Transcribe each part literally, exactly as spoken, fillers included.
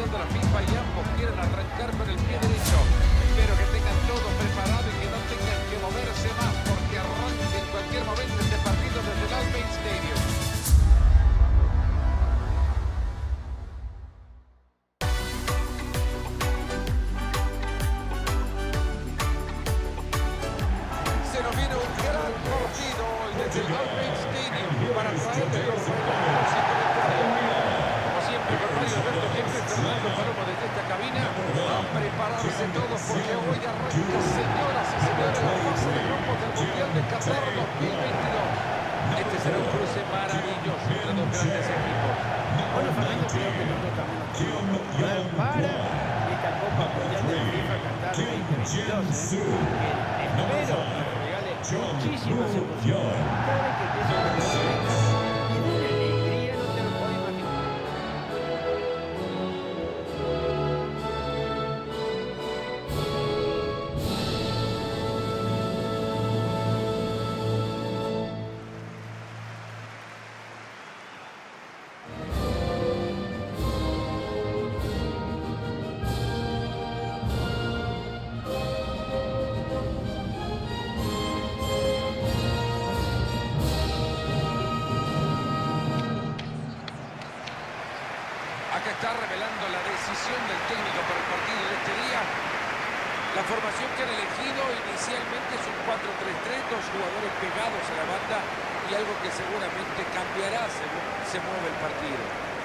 Mundial de la FIFA y ambos quieren arrancar con el pie derecho. Espero que tengan todo preparado y que no tengan que moverse más porque arranque en cualquier momento este partido desde el Al Bayt Stadium. Se nos viene un gran partido hoy desde el Al Bayt Stadium para traerle los regalos intelectuales. Como siempre, con Mario Alberto Kempes, Fernando Palomo desde esta cabina, a prepararse todos porque hoy arranca, señoras y señores, la fase de grupos del Mundial de Qatar dos mil veintidós. Este será un cruce maravilloso entre dos grandes equipos. Bueno, Fernando, creo que nosotros también nos podemos para esta Copa Mundial de la FIFA Qatar dos mil veintidós, ¿eh? Que espero que nos regale muchísimas emociones. Cada vez que empieza una carrera y de una alegría no te lo puedo imaginar. Acá está revelando la decisión del técnico para el partido de este día. La formación que han elegido inicialmente es un cuatro tres tres, dos jugadores pegados a la banda y algo que seguramente cambiará según se mueve el partido.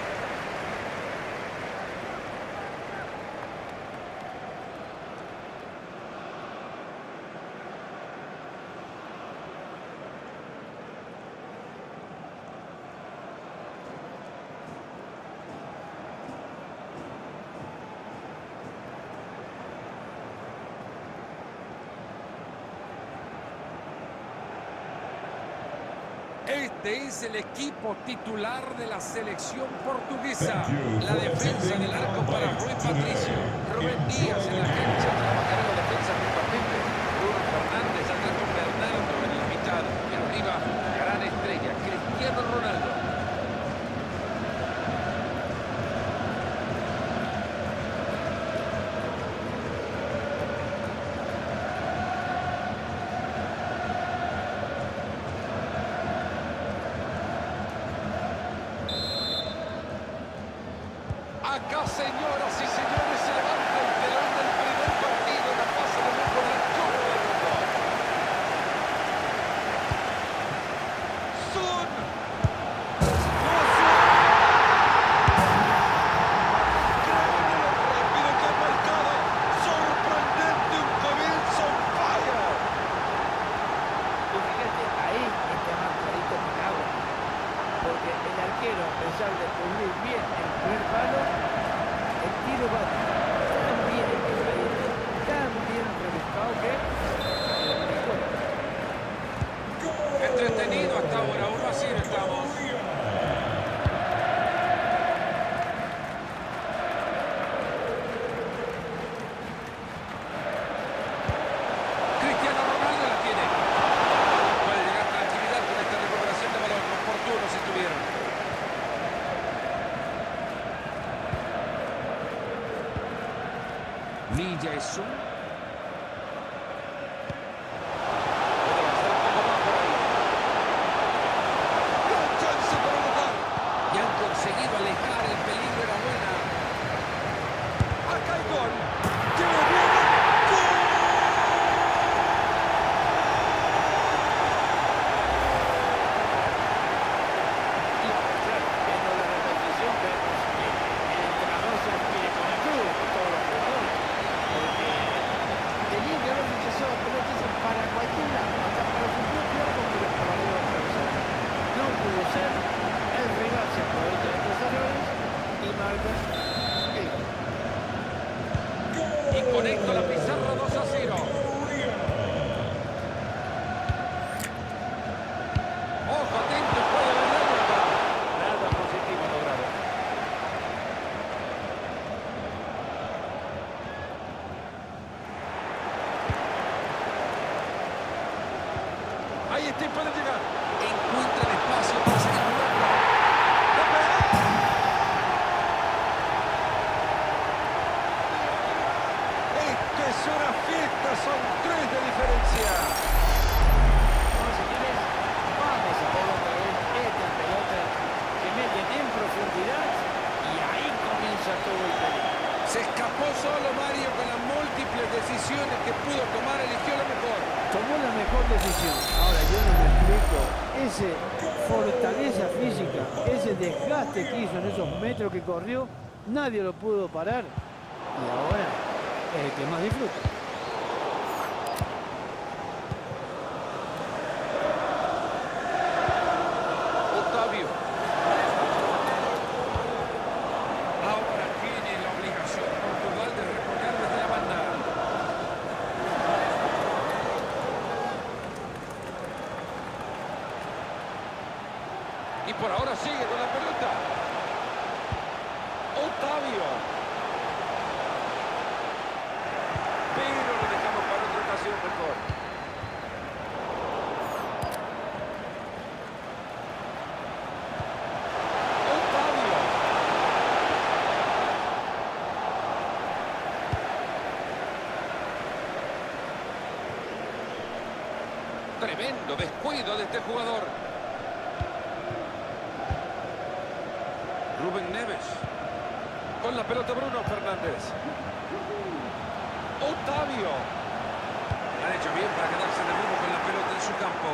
Este es el equipo titular de la selección portuguesa. La defensa del arco para Rui Patricio. Rubén Díaz en la cancha. Trabajará la defensa principalmente. Bruno Fernández atrás con Bernardo en la mitad. Y arriba, gran estrella, Cristiano Ronaldo. Acá, señoras y señores, se levanta el telón del primer partido en la fase de grupo de la Copa del Mundo. Son. Increíble lo rápido que ha marcado. Sorprendente, un comienzo fire. Y fíjate, ahí está más clarito que el agua. Porque el arquero, a pesar de cubrir bien el primer palo, el tiro va tan bien equilibrado, tan bien rebuscado que Entretenido hasta ahora, uno a cero estamos. Cristiano Ronaldo la tiene. Puede llegar tranquilidad con esta recuperación de balón. Oportunos estuvieron. Lee Jae-sung. Puede avanzar un poco más por ahí. Gran chance para anotar. Y han conseguido alejar el peligro. Era buena. Acá hay gol. ¡Que viene! ¡Gol! Y claro, viendo la repetición vemos que el entrenador se quiere con el club, con todos los jugadores. Porque el lindo no rechazó la pelota para cualquier lado, hasta para su propio arco que los caballeros atravesaron. No pudo ser, el rival se aprovecha de estos errores y marca el gol. Y conecta la pizarra dos a cero. Ojo, atento, puede haber daño acá. Nada positivo logrado. Ahí está y puede llegar. Encuentra el espacio para seguir jugando. una fiesta, son tres de diferencia. Bueno, señores, vamos a ver otra vez esta pelota que meten en profundidad y ahí comienza todo el peligro. Se escapó solo Mario con las múltiples decisiones que pudo tomar, eligió lo mejor. Tomó la mejor decisión. Ahora yo no me explico. Ese fortaleza física, ese desgaste que hizo en esos metros que corrió, nadie lo pudo parar. Y ahora es el que más disfruta. Otavio. Ahora tiene la obligación Portugal de reponer desde la banda. Y por ahora sigue con la pelota. Otavio. Pero lo dejamos para otra ocasión mejor. Otavio. Tremendo descuido de este jugador. Rubén Neves. Con la pelota Bruno Fernández. Otavio. Han hecho bien para quedarse de nuevo con la pelota en su campo.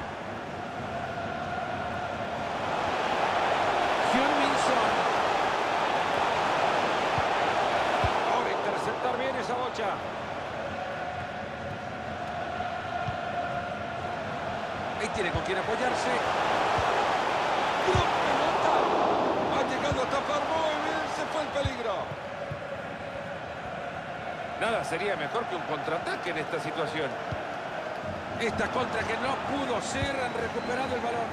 Hyun-Min-Son. Ahora interceptar bien esa bocha. Ahí tiene con quién apoyarse. ¡Una pelota! Ha llegado a tapar muy bien, se fue el peligro. Nada sería mejor que un contraataque en esta situación. Esta contra que no pudo ser, han recuperado el balón.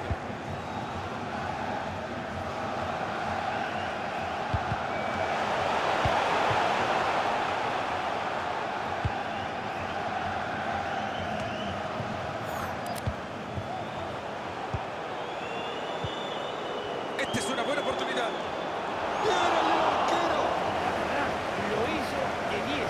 Esta es una buena oportunidad. ¡Viene el arquero! Lo hizo de diez.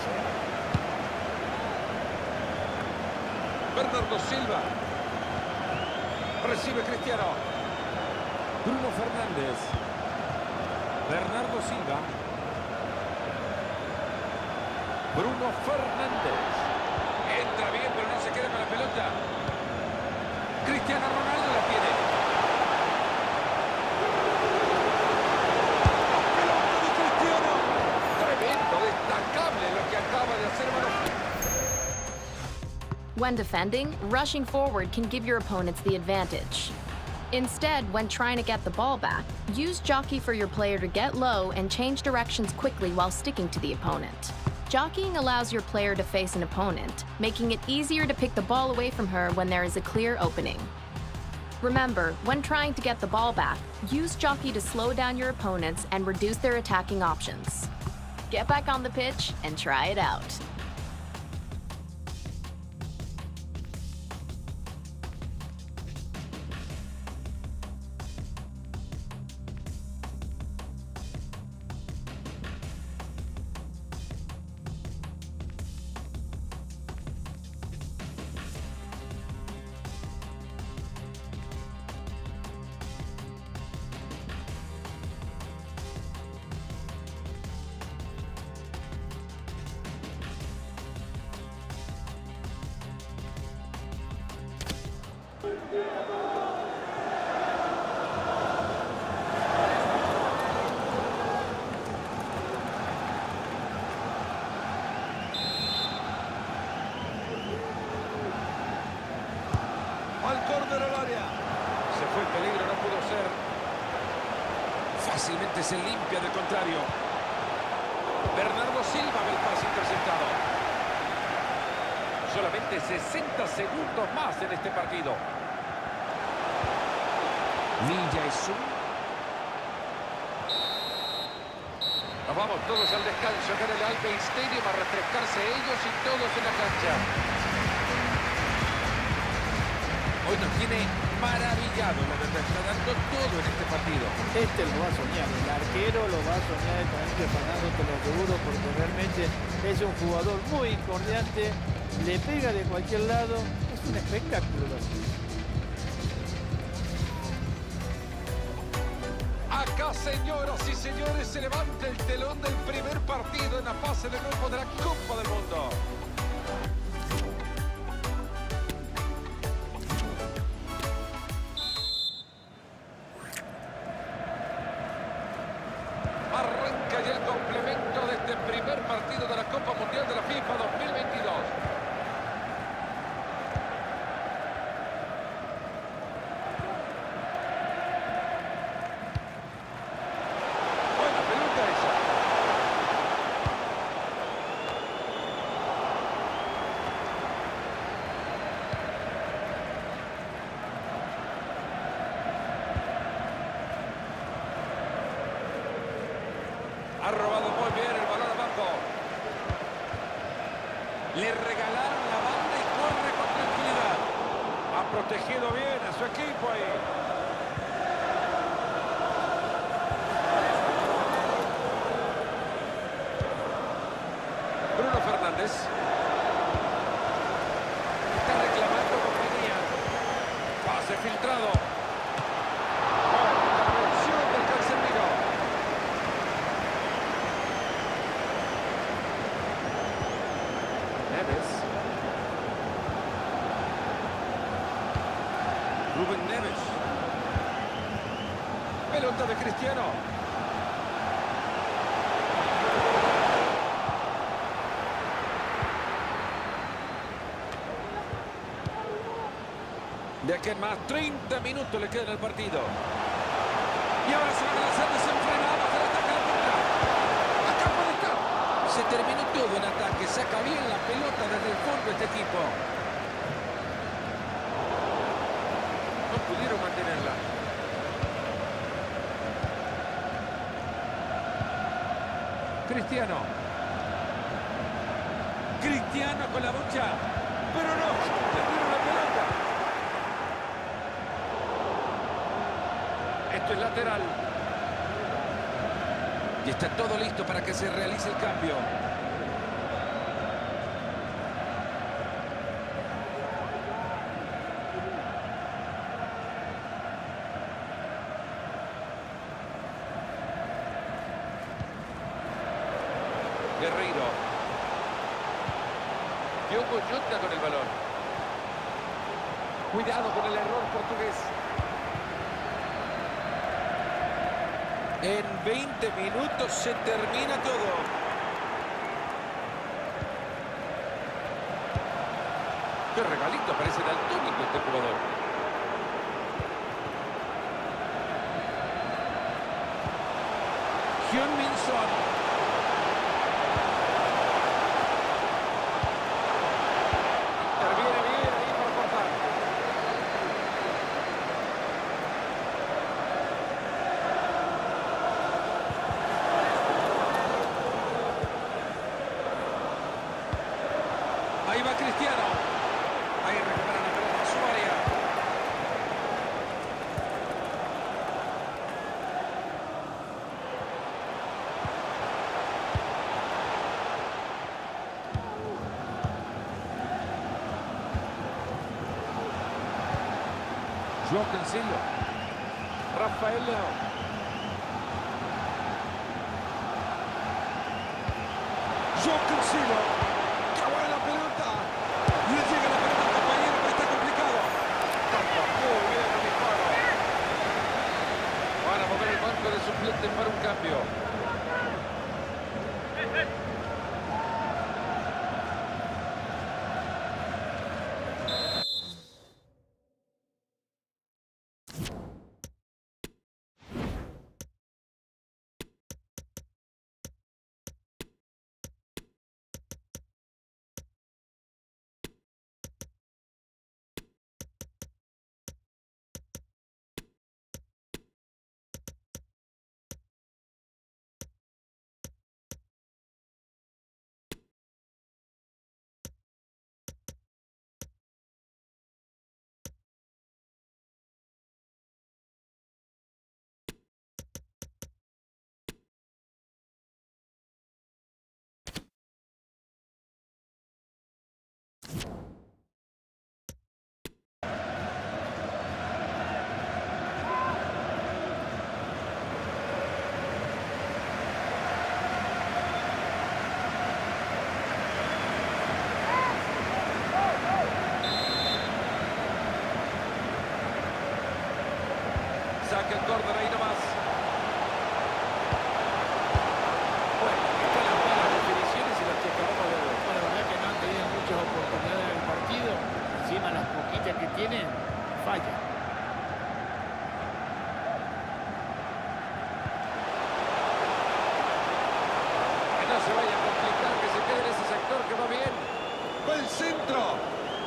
Bernardo Silva. Recibe Cristiano. Bruno Fernández. Bernardo Silva. Bruno Fernández. Entra bien, pero no se queda con la pelota. Cristiano Ronaldo la tiene. ¡Pelota de Cristiano! Tremendo, destacable lo que acaba de hacer Manuel. When defending, rushing forward can give your opponents the advantage. Instead, when trying to get the ball back, use jockey for your player to get low and change directions quickly while sticking to the opponent. Jockeying allows your player to face an opponent, making it easier to pick the ball away from her when there is a clear opening. Remember, when trying to get the ball back, use jockey to slow down your opponents and reduce their attacking options. Get back on the pitch and try it out. Al córner al área. Se fue el peligro, no pudo ser. Fácilmente se limpia del contrario. Bernardo Silva ve el pase interceptado. Solamente sesenta segundos más en este partido. Ninja Isu. Nos vamos todos al descanso acá en el Alpine Stadium a refrescarse ellos y todos en la cancha. Hoy nos tiene maravillado, la verdad, está dando todo en este partido. Este lo va a soñar, el arquero lo va a soñar de tener preparado te lo aseguro, porque realmente es un jugador muy cordiante, le pega de cualquier lado, es un espectáculo. Acá, señoras y señores, se levanta el telón del primer partido en la fase de grupo de la Copa del Mundo. Arranca ya el complemento de este primer partido de la Copa Mundial de la FIFA dos mil veintidós. Buena pelota esa. Ha robado muy bien el balón abajo. Le regalaron la banda y corre con tranquilidad. Ha protegido bien a su equipo ahí. Bruno Fernández. Está reclamando compañía. Pase filtrado. Buena intervención del Casemiro. Neves. Rubén Neves. Pelota de Cristiano. De aquí en más, treinta minutos le quedan al partido. Y ahora se van a lanzar desenfrenados del ataque a la contra. Acá puede estar. Se terminó todo en ataque. Saca bien la pelota desde el fondo este equipo. No pudieron mantenerla. Cristiano. Cristiano con la bocha. Pero no, perdieron la pelota. Esto es lateral. Y está todo listo para que se realice el cambio. Guerreiro. Diogo Jota con el balón. Cuidado con el error portugués. En veinte minutos se termina todo. Qué regalito, parece daltónico este jugador. Heung-min Son. Interviene bien ahí para cortar. Ahí va Cristiano. Ahí recupera la pelota en su área. João Cancelo. Rafael Leão. João Cancelo. ¡Qué buena la pelota! Le llega la pelota al compañero, pero está complicado. Tapa muy bien el disparo. Van a mover el banco de suplentes para un cambio. el centro.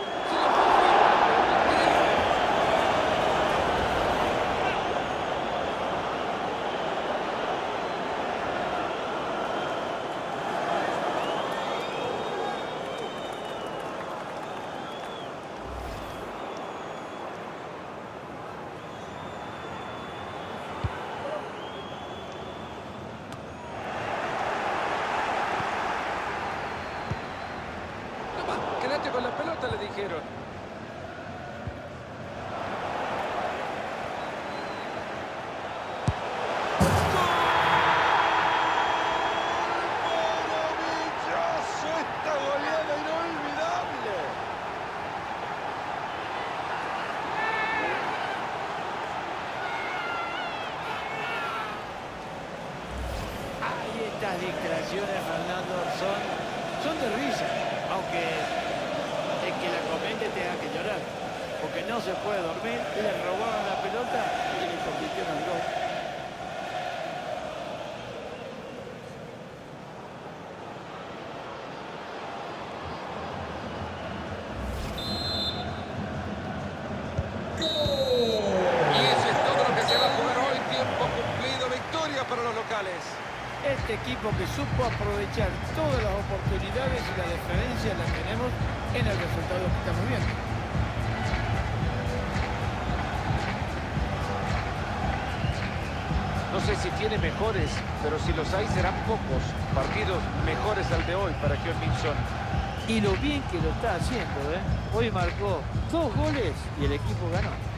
Quédate con la pelota, le dijeron. ¡Maravilloso! Esta goleada inolvidable. Ay, estas declaraciones, Fernando, son, son de risa, aunque el que la comente tenga que llorar, porque no se puede dormir, le robaron la pelota y le convirtieron en gol. Y eso es todo lo que se va a jugar hoy. Tiempo cumplido, victoria para los locales. Este equipo que supo aprovechar todas las oportunidades y la diferencia la tenemos en el resultado que estamos viendo. No sé si tiene mejores, pero si los hay serán pocos partidos mejores al de hoy para Heung-min Son. Y lo bien que lo está haciendo, ¿eh? Hoy marcó dos goles y el equipo ganó.